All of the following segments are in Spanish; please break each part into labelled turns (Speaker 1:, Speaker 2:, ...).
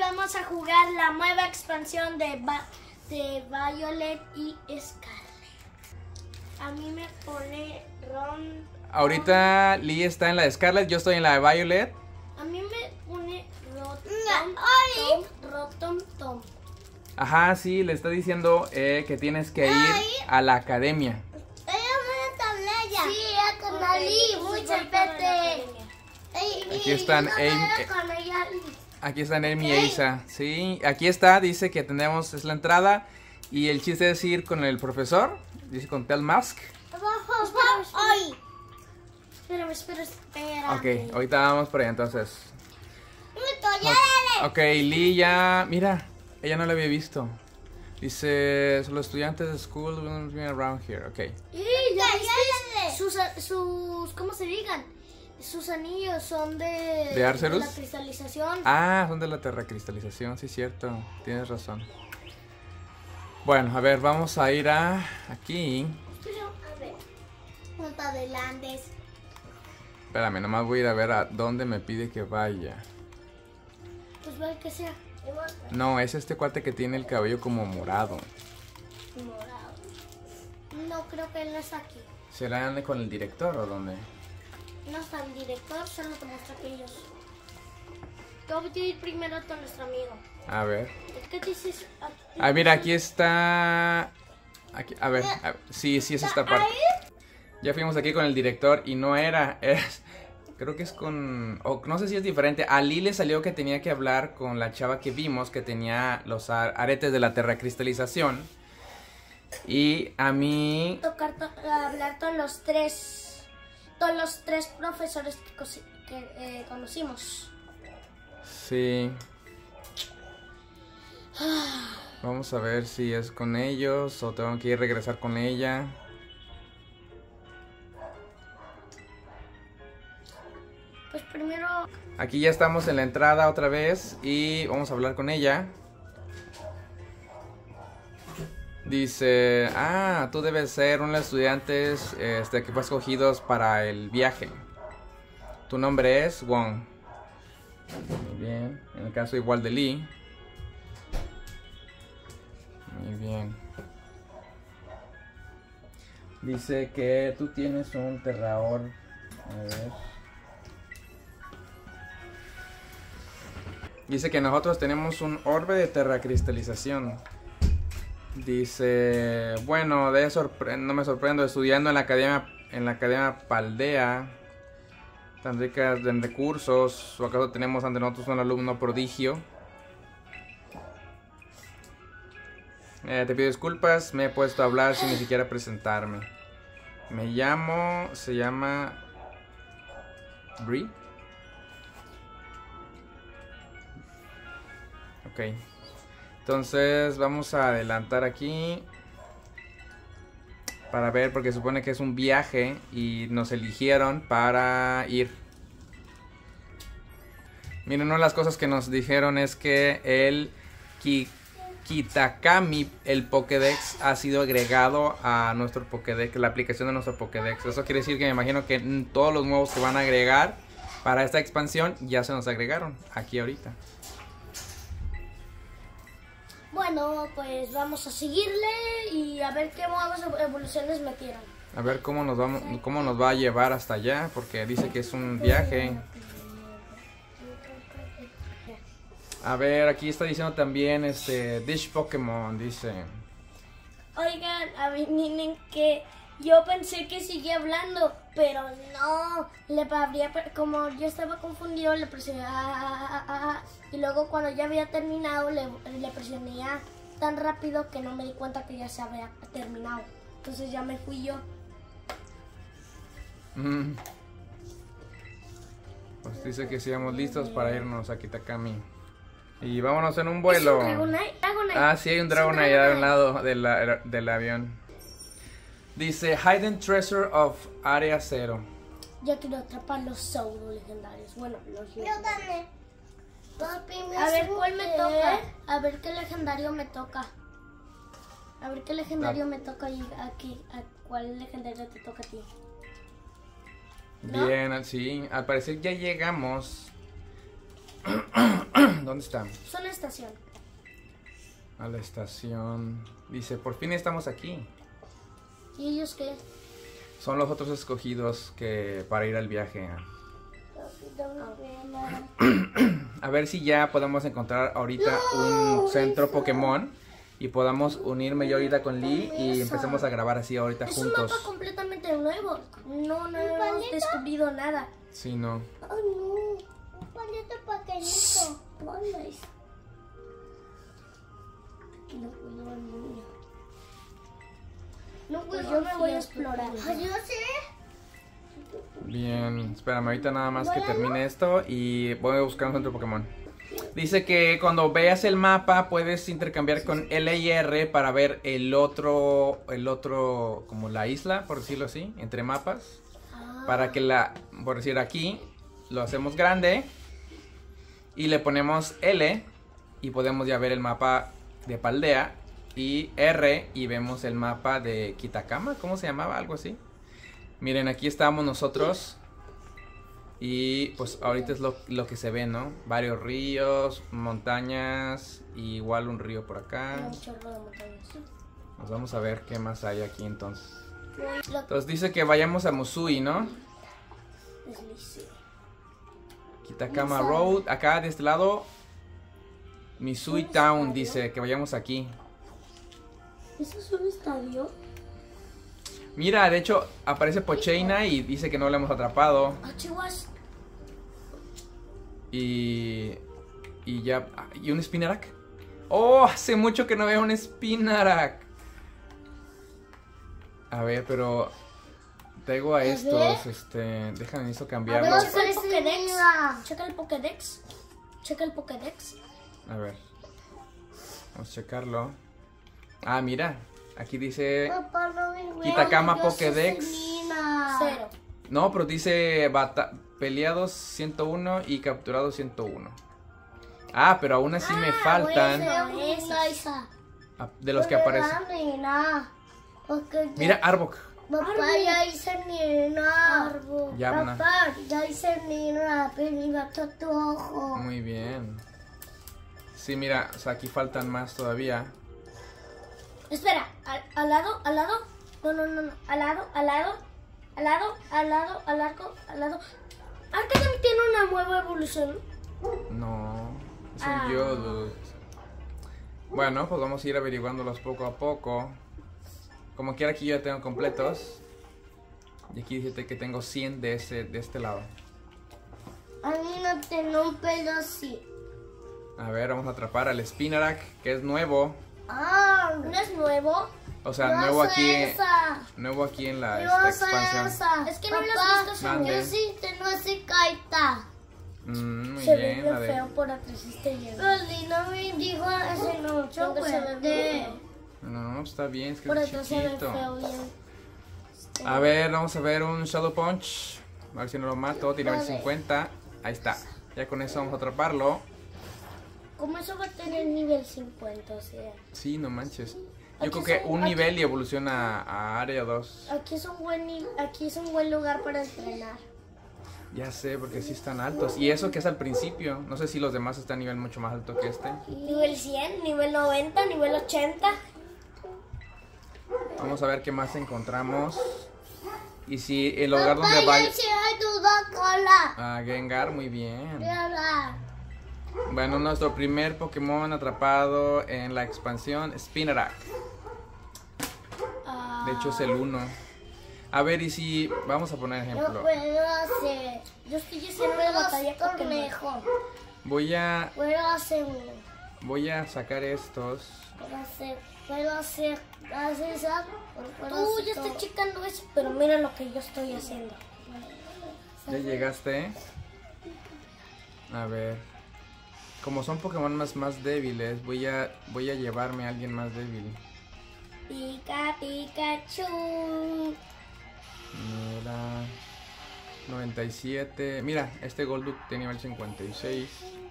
Speaker 1: vamos a jugar la nueva expansión de Violet y Scarlet. A mí me pone Ron.
Speaker 2: Ahorita Lee está en la de Scarlet, yo estoy en la de Violet.
Speaker 1: A mí me pone Rotom Tom.
Speaker 2: Ajá, sí, le está diciendo que tienes que ir a la academia.
Speaker 1: Sí, con Ali, mucho pete.
Speaker 2: Aquí están aquí están Amy y Isa. Sí, aquí está, dice que tenemos, es la entrada. Y el chiste es ir con el profesor, dice con Tel Mask.
Speaker 1: Espera.
Speaker 2: Ok, ahorita vamos por allá entonces. Ok, Lee ya, mira, ella no la había visto. Dice, los estudiantes de school will be around here, ok.
Speaker 1: Sus, ¿cómo se digan? Sus anillos son
Speaker 2: ¿De Arceus?
Speaker 1: la cristalización.
Speaker 2: Ah, son de la terracristalización, sí, cierto, tienes razón. Bueno, a ver, vamos a ir a aquí.
Speaker 1: Pero, a ver, punta de Landes.
Speaker 2: Espérame, nomás voy a ir a ver a dónde me pide que vaya.
Speaker 1: Pues va que sea.
Speaker 2: No, es este cuate que tiene el cabello como morado.
Speaker 1: Morado. No, creo que él no está aquí.
Speaker 2: ¿Será con el director o dónde?
Speaker 1: No está el director, solo te muestra aquellos. Yo voy a ir primero con nuestro amigo.
Speaker 2: A ver.
Speaker 1: ¿Qué dices?
Speaker 2: Ah, mira, aquí está. Aquí, a ver, sí, es esta parte. Ya fuimos aquí con el director y no era. Creo que es con. No sé si es diferente. A Lee le salió que tenía que hablar con la chava que vimos que tenía los aretes de la terracristalización. Y a mí.
Speaker 1: Hablar con los tres profesores que conocimos.
Speaker 2: Sí. Vamos a ver si es con ellos o tengo que ir a regresar con ella.
Speaker 1: Pues primero.
Speaker 2: Aquí ya estamos en la entrada otra vez y vamos a hablar con ella. Dice, tú debes ser uno de los estudiantes que fue escogidos para el viaje. Tu nombre es Wong. Muy bien, en el caso igual de Lee. Muy bien. Dice que tú tienes un terrador. A ver. Dice que nosotros tenemos un orbe de terracristalización. Dice, bueno, no me sorprendo estudiando en la academia Paldea, tan rica en recursos. ¿O acaso tenemos ante nosotros un alumno prodigio? Te pido disculpas, me he puesto a hablar sin ni siquiera presentarme. Se llama Bree. Ok. Entonces vamos a adelantar aquí para ver, porque supone que es un viaje y nos eligieron para ir. Miren, una de las cosas que nos dijeron es que el Kitakami, el Pokédex, ha sido agregado a nuestro Pokédex, la aplicación de nuestro Pokédex. Eso quiere decir que me imagino que todos los nuevos que van a agregar para esta expansión ya se nos agregaron aquí ahorita.
Speaker 1: Bueno, pues vamos a seguirle y a ver qué nuevas evoluciones metieron.
Speaker 2: A ver cómo nos va a llevar hasta allá, porque dice que es un viaje. A ver, aquí está diciendo también Dish Pokémon, dice.
Speaker 1: Oigan, adivinen que yo pensé que seguía hablando, pero no, como yo estaba confundido, le presioné y luego cuando ya había terminado le presioné tan rápido que no me di cuenta que ya se había terminado. Entonces ya me fui yo.
Speaker 2: Pues dice que sigamos listos para irnos a Kitakami. Y vámonos en un vuelo.
Speaker 1: ¿Es un Dragonite?
Speaker 2: Ah, sí, hay un Dragonite allá de un lado del avión. Dice Hidden Treasure of Área 0.
Speaker 1: Yo quiero atrapar los pseudo legendarios. Bueno, los legendarios.
Speaker 3: Papi,
Speaker 1: A ver cuál me toca. A ver qué legendario me toca. A ver qué legendario me toca aquí. ¿Cuál legendario te toca a ti? ¿No?
Speaker 2: Bien, sí, al parecer ya llegamos. ¿Dónde está?
Speaker 1: Son la estación.
Speaker 2: A la estación. Dice, por fin estamos aquí.
Speaker 1: ¿Y ellos qué?
Speaker 2: Son los otros escogidos que para ir al viaje. A ver si ya podemos encontrar ahorita un centro Pokémon y podamos unirme yo ahorita con Lee y empecemos a grabar así ahorita
Speaker 1: Es
Speaker 2: juntos.
Speaker 1: un mapa completamente nuevo. No hemos descubrido nada.
Speaker 2: Sí, no.
Speaker 3: Oh, no. Un palito pequeñito. Ponles.
Speaker 1: No puedo al niño.
Speaker 3: No
Speaker 1: Pues
Speaker 3: puedo.
Speaker 1: yo me voy a explorar.
Speaker 3: Ay, yo sé.
Speaker 2: Bien, espérame ahorita nada más que termine esto y voy a buscar un centro Pokémon. Dice que cuando veas el mapa puedes intercambiar con L y R para ver el otro, como la isla, por decirlo así, entre mapas. Para que por decir aquí, lo hacemos grande y le ponemos L y podemos ya ver el mapa de Paldea y R y vemos el mapa de Kitakama, ¿cómo se llamaba? Algo así. Miren, aquí estamos nosotros y pues ahorita es lo que se ve, ¿no? Varios ríos, montañas, y igual un río por acá.
Speaker 1: Un chorro de montañas.
Speaker 2: Nos vamos a ver qué más hay aquí entonces. Entonces dice que vayamos a Musui, ¿no?
Speaker 1: Deslice.
Speaker 2: Kitakama Road, acá de este lado. Misui Town dice que vayamos aquí.
Speaker 1: ¿Eso es un estadio?
Speaker 2: Mira, de hecho aparece Pocheina y dice que no lo hemos atrapado.
Speaker 1: Ah, chihuas.
Speaker 2: Y ya. ¿Y un Spinarak? Oh, hace mucho que no veo un Spinarak. A ver, pero traigo a estos, déjame eso cambiarlo.
Speaker 1: Checa el Pokédex. Checa el Pokédex. Checa el Pokédex.
Speaker 2: A ver. Vamos a checarlo. Ah, mira. Aquí dice
Speaker 3: Papá, no me
Speaker 2: Kitakama
Speaker 3: yo soy
Speaker 2: Pokédex.
Speaker 3: Selena.
Speaker 1: 0.
Speaker 2: No, pero dice peleados 101 y capturados 101. Ah, pero aún así me faltan de los que aparecen. Mira, Arbok.
Speaker 3: Papá, ya hice Nina.
Speaker 2: Yabna.
Speaker 3: Papá, ya hice Nina. Pero me mató tu ojo.
Speaker 2: Muy bien. Sí, mira, o sea, aquí faltan más todavía.
Speaker 1: Espera, al lado. No. Al lado. Arca también tiene una nueva evolución.
Speaker 2: No, es un Yodo. Bueno, pues vamos a ir averiguándolos poco a poco. Como quiera, aquí yo ya tengo completos. Y aquí dice que tengo 100 de este lado.
Speaker 3: A mí no tengo un pelo así.
Speaker 2: A ver, vamos a atrapar al Spinarak, que es nuevo.
Speaker 3: Ah,
Speaker 1: ¿No es nuevo?
Speaker 2: O sea, nuevo aquí en la expansión.
Speaker 1: Es que no lo
Speaker 3: Papá,
Speaker 1: has visto,
Speaker 2: Mande.
Speaker 3: yo sí tengo ese kaita.
Speaker 2: Muy
Speaker 1: Se ve
Speaker 2: bien,
Speaker 1: bien
Speaker 2: la
Speaker 1: feo
Speaker 2: de...
Speaker 1: por atrás este hielo.
Speaker 3: Pero Lina me dijo ese no.
Speaker 1: Yo,
Speaker 3: que se ve bien.
Speaker 2: No, está bien, es que
Speaker 1: Por
Speaker 2: es
Speaker 1: atrás se ve
Speaker 2: chiquito.
Speaker 1: feo bien.
Speaker 2: A ver, vamos a ver un Shadow Punch. A ver si no lo mato, tiene nivel 50. Ahí está. Ya con eso vamos a atraparlo.
Speaker 1: ¿Cómo eso va a tener nivel 50? O sea,
Speaker 2: Sí, no manches. Yo
Speaker 1: Aquí
Speaker 2: creo que
Speaker 1: son-
Speaker 2: un
Speaker 1: aquí-
Speaker 2: nivel y evoluciona a área 2.
Speaker 1: aquí es un buen lugar para entrenar.
Speaker 2: Ya sé, porque sí están altos. Y eso que es al principio. No sé si los demás están a nivel mucho más alto que este.
Speaker 1: Nivel 100, nivel 90, nivel 80.
Speaker 2: Vamos a ver qué más encontramos. Y si el lugar
Speaker 3: Papá,
Speaker 2: donde
Speaker 3: ya
Speaker 2: va
Speaker 3: hice tu cola.
Speaker 2: a Gengar, muy bien.
Speaker 3: Mira.
Speaker 2: Bueno, nuestro primer Pokémon atrapado en la expansión, Spinarak. De hecho es el 1. A ver, y si vamos a poner
Speaker 3: No
Speaker 2: ejemplo.
Speaker 3: puedo hacer.
Speaker 1: Yo estoy haciendo una batalla
Speaker 3: Puedo
Speaker 1: Pokémon.
Speaker 3: mejor.
Speaker 2: Voy a
Speaker 3: Puedo hacer
Speaker 2: sacar estos.
Speaker 3: Puedo hacer esa.
Speaker 1: Tú ya estás checando eso, pero mira lo que yo estoy haciendo.
Speaker 2: ¿Ya llegaste? A ver. Como son Pokémon más débiles, voy a llevarme a alguien más débil.
Speaker 1: Pikachu.
Speaker 2: Mira. 97. Mira, este Golduck tiene nivel 56.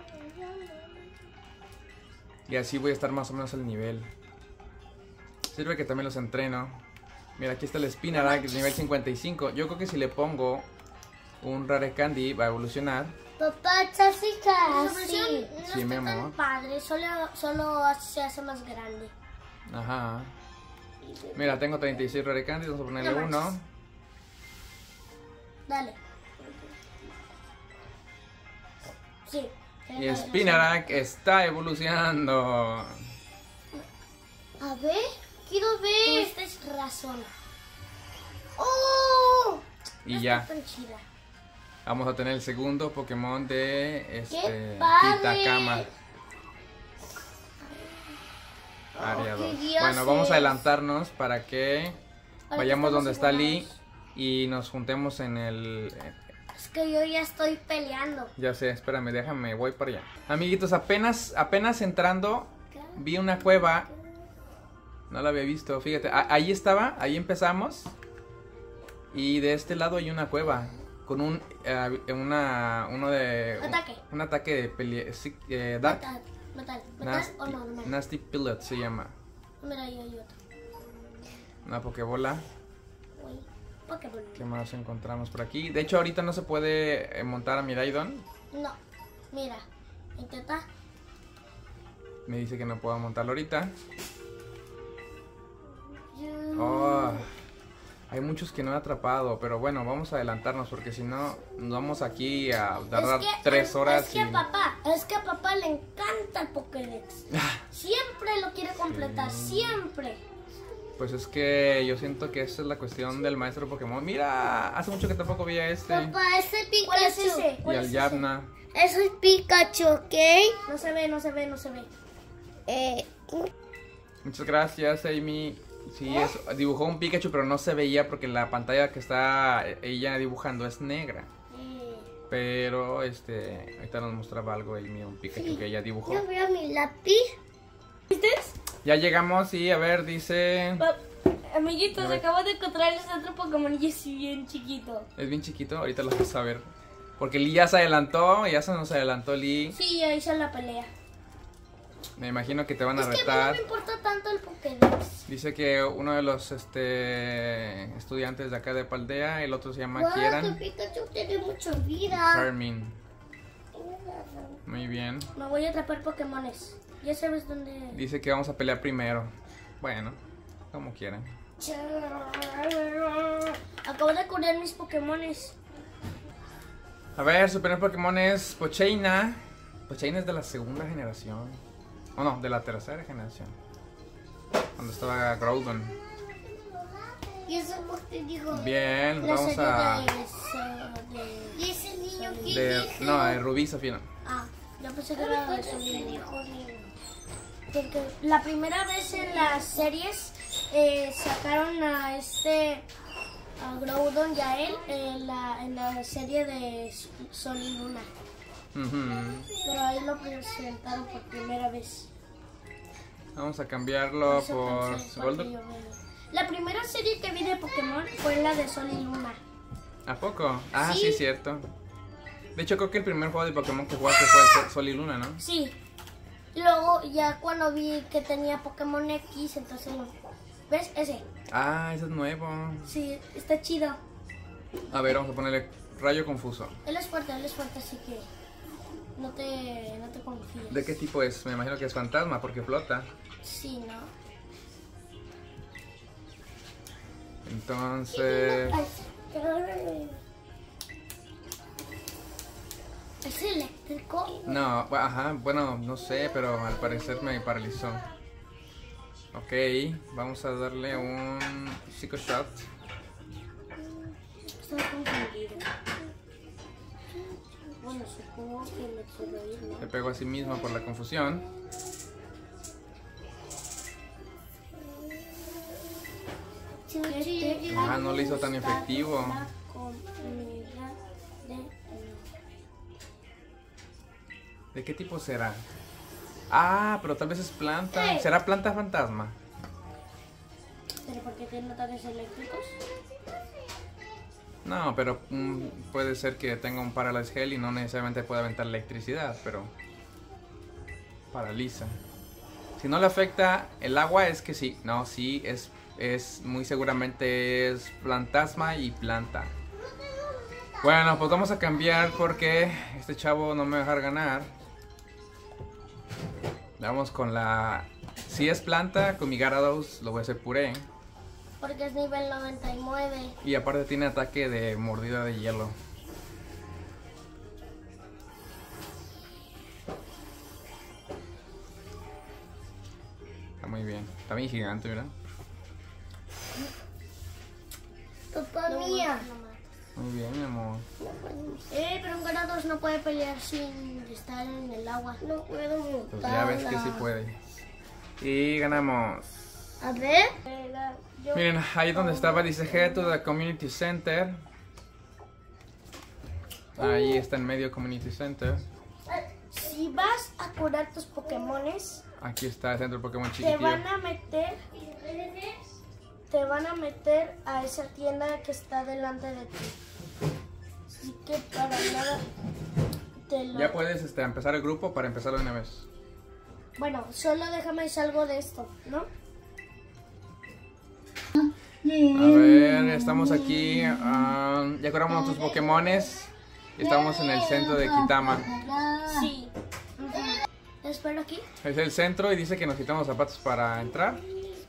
Speaker 2: Y así voy a estar más o menos al nivel. Sirve que también los entreno. Mira, aquí está el Spinarak, nivel 55. Yo creo que si le pongo un Rare Candy va a evolucionar.
Speaker 3: Papá, está así.
Speaker 2: Sí, mi
Speaker 1: está tan
Speaker 2: amor.
Speaker 1: padre, solo se hace más grande.
Speaker 2: Ajá. Mira, tengo 36 Rare Candies, vamos a ponerle
Speaker 1: No
Speaker 2: uno.
Speaker 1: manches. Dale. Sí.
Speaker 2: Y Spinarak está evolucionando.
Speaker 3: A ver, quiero ver.
Speaker 1: Tuviste razón.
Speaker 3: ¡Oh!
Speaker 2: Y
Speaker 1: No
Speaker 2: ya,
Speaker 1: está tan chida.
Speaker 2: vamos a tener el segundo Pokémon de
Speaker 3: ¡Qué padre!
Speaker 2: Kitakama. Área
Speaker 3: ¿qué
Speaker 2: 2.
Speaker 3: dioses?
Speaker 2: Bueno, vamos a adelantarnos para que
Speaker 1: Para
Speaker 2: vayamos
Speaker 1: que
Speaker 2: donde está
Speaker 1: estemos
Speaker 2: Lee
Speaker 1: igualados.
Speaker 2: y nos juntemos en el...
Speaker 1: Es que yo ya estoy peleando.
Speaker 2: Ya sé, espérame, déjame, voy para allá. Amiguitos, apenas entrando, vi una cueva. No la había visto, fíjate. Ahí estaba, ahí empezamos. Y de este lado hay una cueva. Con un
Speaker 1: Ataque.
Speaker 2: un ataque de Dark.
Speaker 1: Metal
Speaker 2: Nasty,
Speaker 1: o no, normal.
Speaker 2: Nasty Pilot se llama.
Speaker 1: Mira, ahí hay otro.
Speaker 2: Una Pokébola.
Speaker 1: Uy, Pokémon.
Speaker 2: ¿Qué más encontramos por aquí? De hecho, ahorita no se puede montar a Miraidon.
Speaker 1: No, mira, intenta.
Speaker 2: Me dice que no puedo montarlo ahorita. Oh, hay muchos que no he atrapado, pero bueno, vamos a adelantarnos porque si no, nos vamos aquí a tardar 3 horas.
Speaker 1: Es que a papá le encanta el Pokédex. Siempre lo quiere completar, siempre.
Speaker 2: Pues es que yo siento que esa es la cuestión del maestro Pokémon. Mira, hace mucho que tampoco vi a este.
Speaker 3: Papá, ese
Speaker 1: ¿Cuál es
Speaker 3: Pikachu.
Speaker 1: ese?
Speaker 2: Y
Speaker 1: ¿Cuál
Speaker 2: al
Speaker 1: es
Speaker 2: Yabna.
Speaker 3: Eso es Pikachu, ¿ok?
Speaker 1: No se ve, no se ve, no se ve.
Speaker 2: Muchas gracias, Amy. Sí, dibujó un Pikachu, pero no se veía porque la pantalla que está ella dibujando es negra. Pero ahorita nos mostraba algo Amy, un Pikachu que ella dibujó.
Speaker 3: Yo veo mi lápiz.
Speaker 1: ¿Viste?
Speaker 2: Ya llegamos y a ver, dice...
Speaker 1: Amiguitos,
Speaker 2: A ver.
Speaker 1: acabo de encontrarles otro Pokémon y es bien chiquito.
Speaker 2: Es bien chiquito, ahorita lo vas a ver. Porque Lee ya se adelantó, ya se nos adelantó Lee.
Speaker 1: Sí, ahí hizo la pelea.
Speaker 2: Me imagino que te van a
Speaker 1: Es que a mí no
Speaker 2: retar.
Speaker 1: me importa tanto el Pokédex.
Speaker 2: Dice que uno de los estudiantes de acá de Paldea, el otro se llama
Speaker 3: Wow, tu
Speaker 2: Kieran
Speaker 3: Pikachu tiene mucha vida.
Speaker 2: Carmine. Muy bien.
Speaker 1: Me voy a atrapar Pokémones. Ya sabes dónde.
Speaker 2: Dice que vamos a pelear primero. Bueno, como quieran.
Speaker 1: Acabo de curar mis Pokémones.
Speaker 2: A ver, su primer Pokémon es Pochaina. Pochaina es de la segunda generación. O no, de la tercera generación. Cuando estaba Groudon.
Speaker 3: Y eso porque dijo.
Speaker 2: Bien,
Speaker 1: La
Speaker 2: vamos
Speaker 1: serie
Speaker 2: a...
Speaker 3: ¿Y ese niño qué
Speaker 2: De,
Speaker 3: dijo?
Speaker 2: no, de Rubí, Safina.
Speaker 1: Ah, yo pensé que era de
Speaker 3: ¿Qué
Speaker 1: Solid.
Speaker 3: dijo, niño?
Speaker 1: Porque la primera vez en las series sacaron a a Groudon y a él en la serie de Sol y Luna.
Speaker 2: Ujú.
Speaker 1: Pero ahí lo presentaron por primera vez.
Speaker 2: Vamos a cambiarlo
Speaker 1: Eso
Speaker 2: por
Speaker 1: pensé cuando
Speaker 2: Golduck.
Speaker 1: yo veía. La primera serie que vi de Pokémon fue la de Sol y Luna.
Speaker 2: ¿A poco? Ah,
Speaker 1: Sí.
Speaker 2: sí, cierto. De hecho, creo que el primer juego de Pokémon que jugaste fue el Sol y Luna, ¿no?
Speaker 1: Sí. Luego ya cuando vi que tenía Pokémon X, entonces no. ¿Ves? Ese.
Speaker 2: Ah, ese es nuevo.
Speaker 1: Sí, está chido.
Speaker 2: A ver, vamos a ponerle Rayo Confuso.
Speaker 1: Él es fuerte, así que no te confíes.
Speaker 2: ¿De qué tipo es? Me imagino que es fantasma porque flota.
Speaker 1: Sí, ¿no?
Speaker 2: Entonces...
Speaker 1: ¿Es eléctrico?
Speaker 2: No, ajá, bueno, no sé, pero al parecer me paralizó. Ok, vamos a darle un Psycho Shot.
Speaker 1: Estoy confundido. Bueno, supongo que le puedo ir,
Speaker 2: Le
Speaker 1: ¿no?
Speaker 2: pego a sí mismo por la confusión. Ah, no le hizo tan efectivo.
Speaker 1: La comida de-
Speaker 2: ¿De qué tipo será? Ah, pero tal vez es planta. ¿Será planta fantasma?
Speaker 1: ¿Pero por qué tiene ataques eléctricos?
Speaker 2: No, pero puede ser que tenga un Paralyze Gel y no necesariamente pueda aventar electricidad, pero paraliza. Si no le afecta el agua es que sí. No, sí, es muy seguramente es plantasma y planta. Bueno, pues vamos a cambiar porque este chavo no me va a dejar ganar. Vamos con la... Si es planta, con mi Gyarados lo voy a hacer puré.
Speaker 1: Porque es nivel 99.
Speaker 2: Y aparte tiene ataque de mordida de hielo. Está muy bien. Está bien gigante, ¿verdad?
Speaker 3: Papá mía.
Speaker 2: Muy bien, mi amor.
Speaker 1: Pero un Gyarados no puede pelear sin estar en el agua.
Speaker 3: No puedo
Speaker 2: Pues
Speaker 3: montarla.
Speaker 2: ya ves que sí puede. Y ganamos.
Speaker 3: A ver.
Speaker 2: Miren, ahí donde estaba dice Head to the Community Center. Ahí está en medio Community Center.
Speaker 1: Si vas a curar tus Pokémones,
Speaker 2: Aquí está el centro Pokémon
Speaker 1: te
Speaker 2: chiquitillo.
Speaker 1: van a meter a esa tienda que está delante de ti. Así que para nada te lo...
Speaker 2: Ya puedes empezar el grupo para empezarlo de una vez.
Speaker 1: Bueno, solo déjame salgo de esto, ¿no?
Speaker 2: A ver, estamos aquí. Ya curamos nuestros Pokémones. Estamos en el centro de Kitama.
Speaker 1: Sí. Te espero aquí.
Speaker 2: Es el centro y dice que nos quitamos los zapatos para entrar.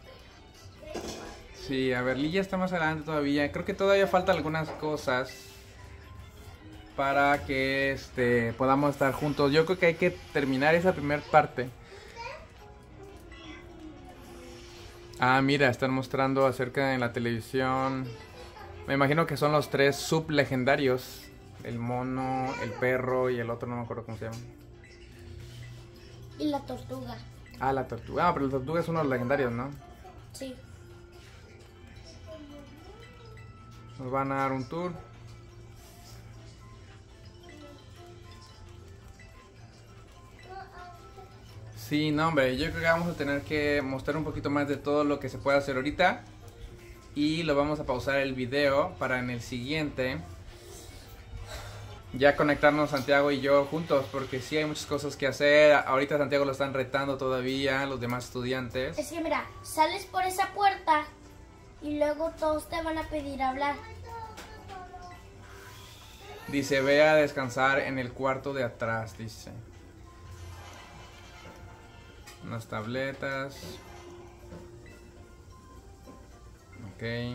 Speaker 2: Sí, a ver, Lilla está más adelante todavía. Creo que todavía faltan algunas cosas para que podamos estar juntos. Yo creo que hay que terminar esa primera parte. Ah, mira, están mostrando acerca en la televisión. Me imagino que son los 3 sublegendarios. El mono, el perro y el otro no me acuerdo cómo se llama.
Speaker 1: Y la tortuga.
Speaker 2: Ah, la tortuga. Ah, pero la tortuga es uno de los legendarios, ¿no?
Speaker 1: Sí.
Speaker 2: Nos van a dar un tour. Sí, no, hombre, yo creo que vamos a tener que mostrar un poquito más de todo lo que se puede hacer ahorita. Y lo vamos a pausar el video para en el siguiente ya conectarnos Santiago y yo juntos, porque sí hay muchas cosas que hacer. Ahorita Santiago lo están retando todavía, los demás estudiantes.
Speaker 1: Es que mira, sales por esa puerta y luego todos te van a pedir hablar.
Speaker 2: Dice, ve a descansar en el cuarto de atrás, dice. Unas tabletas. Ok.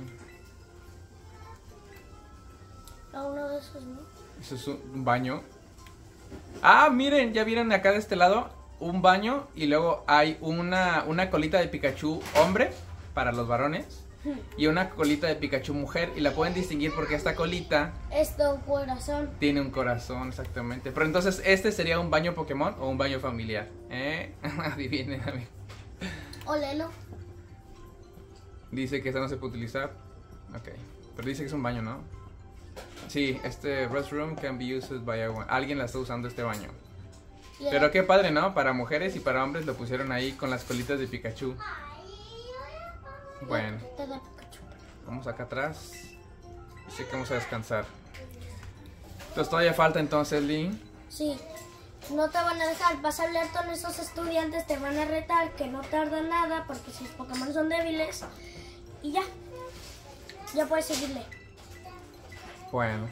Speaker 1: A uno de esos, ¿no?
Speaker 2: Eso es un baño. Ah, miren, ya vieron acá de este lado un baño y luego hay una colita de Pikachu hombre para los varones y una colita de Pikachu mujer y la pueden distinguir porque esta colita
Speaker 1: Es de un corazón.
Speaker 2: tiene un corazón, exactamente. Pero entonces, ¿este sería un baño Pokémon o un baño familiar? Adivinen, amigo.
Speaker 1: Olelo.
Speaker 2: Dice que esta no se puede utilizar. Ok, pero dice que es un baño, ¿no? Sí, este restroom can be used by everyone. Alguien la está usando este baño. Pero qué padre, ¿no? Para mujeres y para hombres lo pusieron ahí con las colitas de Pikachu. Bueno,
Speaker 1: Te da Pikachu.
Speaker 2: vamos acá atrás. Dice que vamos a descansar. Entonces todavía falta entonces, Lynn.
Speaker 1: Sí. No te van a dejar, vas a hablar con esos estudiantes, te van a retar, que no tarda nada porque sus Pokémon son débiles. Y ya. Ya puedes seguirle.
Speaker 2: Bueno.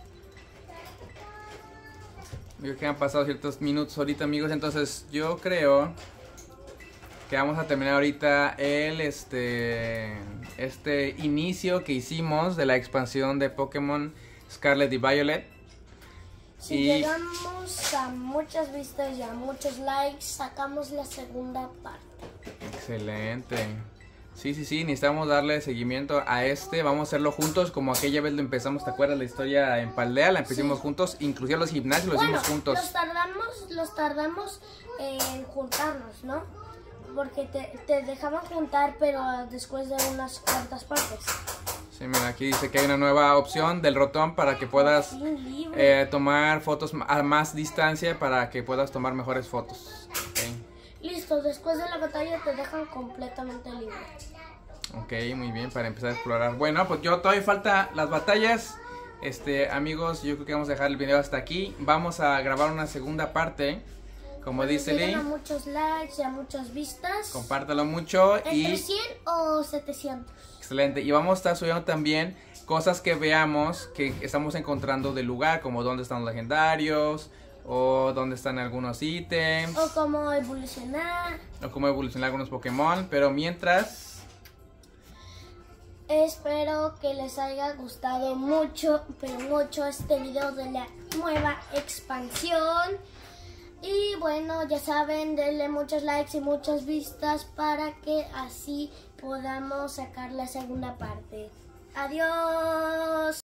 Speaker 2: Digo que han pasado ciertos minutos ahorita, amigos. Entonces yo creo que vamos a terminar ahorita el este inicio que hicimos de la expansión de Pokémon Scarlet y Violet.
Speaker 1: Si
Speaker 2: Y-
Speaker 1: llegamos a muchas vistas y a muchos likes, sacamos la segunda parte.
Speaker 2: Excelente. Sí, necesitamos darle seguimiento a Vamos a hacerlo juntos como aquella vez lo empezamos, ¿te acuerdas la historia en Paldea? La empezamos
Speaker 1: Sí.
Speaker 2: juntos, inclusive los gimnasios lo
Speaker 1: Bueno,
Speaker 2: hicimos juntos.
Speaker 1: los tardamos en juntarnos, ¿no? Porque te dejaban juntar, pero después de unas cuantas partes.
Speaker 2: Sí, mira, aquí dice que hay una nueva opción del ratón para que puedas
Speaker 1: Sin libre.
Speaker 2: tomar fotos a más distancia para que puedas tomar mejores fotos.
Speaker 1: Listo, después de la batalla te dejan completamente libre.
Speaker 2: Ok, muy bien, para empezar a explorar. Bueno, pues yo todavía falta las batallas. Amigos, yo creo que vamos a dejar el video hasta aquí. Vamos a grabar una segunda parte. Como dice
Speaker 1: Lleguen a
Speaker 2: Lee,
Speaker 1: muchos likes y a muchas vistas.
Speaker 2: compártelo mucho
Speaker 1: ¿Entre
Speaker 2: y
Speaker 1: 100 o 700?
Speaker 2: excelente. Y vamos a estar subiendo también cosas que veamos que estamos encontrando del lugar, como dónde están los legendarios, o dónde están algunos ítems,
Speaker 1: O cómo evolucionar.
Speaker 2: o cómo evolucionar algunos Pokémon. Pero mientras,
Speaker 1: Espero que les haya gustado mucho, pero mucho este video de la nueva expansión. Y bueno, ya saben, denle muchos likes y muchas vistas para que así podamos sacar la segunda parte. Adiós.